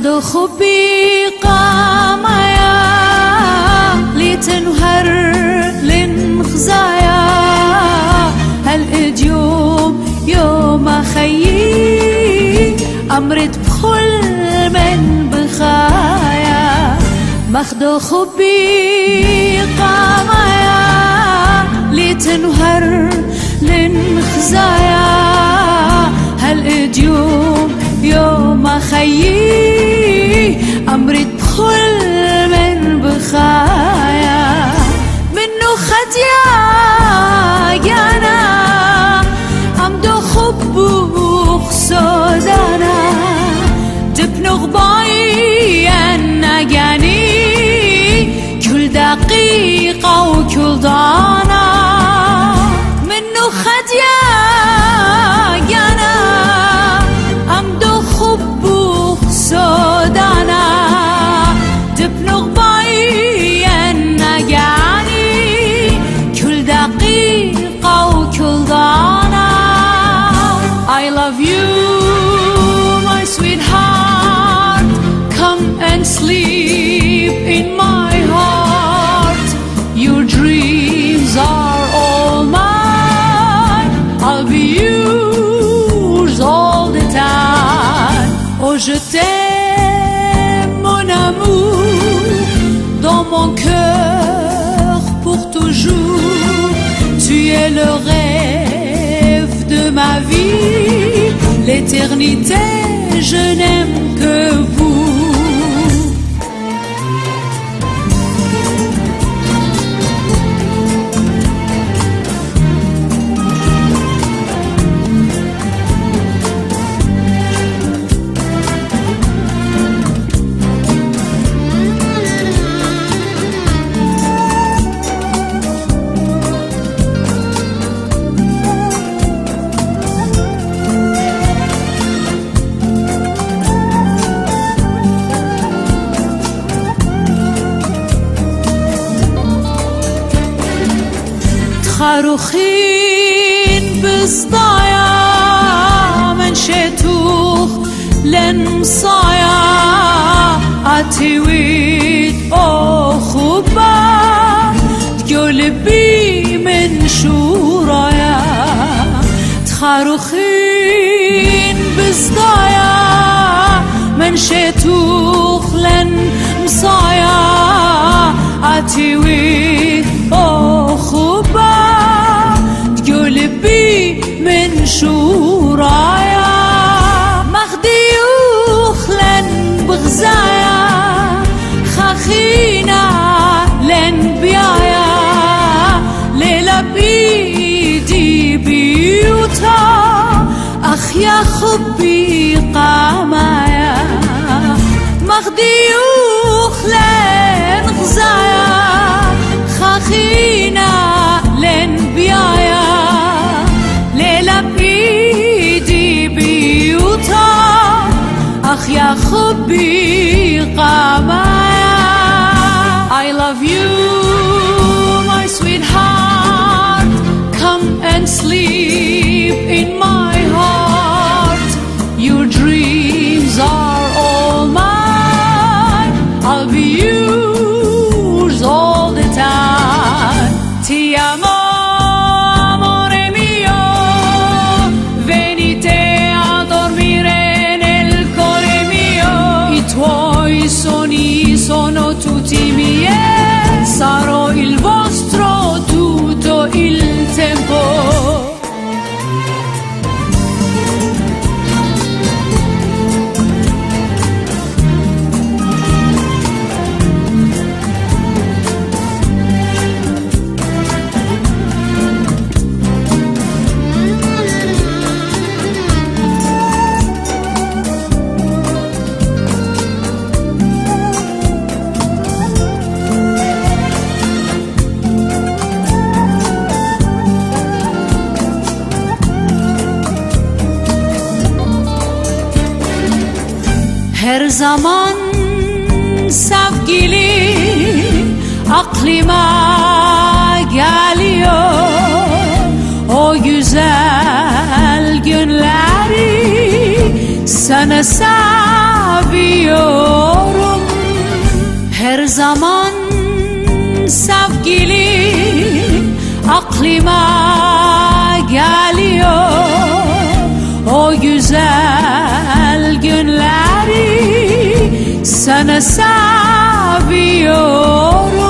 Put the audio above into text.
مخدو خبي قامايا لتنهر لنخزايا هالإديوم يوم خيي أمرت بخل من بخايا مخدو خبي قامايا لتنهر لنخزايا هالإديوم يوم خيي أمرت بخل من بخايا منو خديا يانا أمدو خبوخ سودانا دبنو غباي أنا جاني كل دقيقة وكل دانا منو خديا يانا أمدو خبوخ سودانا دبنو غباي أنا جاني كل دقيقة وكل دانا I love you my sweetheart come and sleep in my heart your dreams are all mine I'll be yours all the time oh je t'aime mon amour dans mon cœur pour toujours tu es le rêve de ma vie l'éternité je n'aime que vous خاروخين بصدايا من شتوخ لنصايا عتويت أخوبا تقول بي من شورايا تخاروخين بصدايا من شتوخ لنصايا عتويت أخوبا قلبي من شورايا مخديوخ لن بغزايا خاخينا لن بيايا ليلة بيدي بيوتا أخ يا خبي قامايا مخديوخ لن غزايا خاخينا لن بيايا ليلة بيدي بيوتا أخ يا خبي قامايا I love you my sweetheart come and sleep in my heart your dreams are all mine I'll be yours all the time ti amo amore mio venite a dormire nel cuore mio i tuoi sogni sono tutti miei sarò il vostro tutto il tempo her zaman sevgili aklıma geliyor o güzel günleri sana seviyorum seviyorum. Her zaman sevgilim aklıma geliyor. O güzel günleri sana seviyorum.